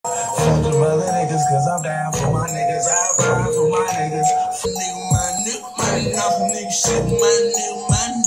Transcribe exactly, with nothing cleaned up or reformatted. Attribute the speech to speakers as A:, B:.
A: Fuck them other niggas, cause I'm down for my niggas. I ride for my niggas. Nigga, my nigga, my nigga, nigga, shit, my nigga, my nigga.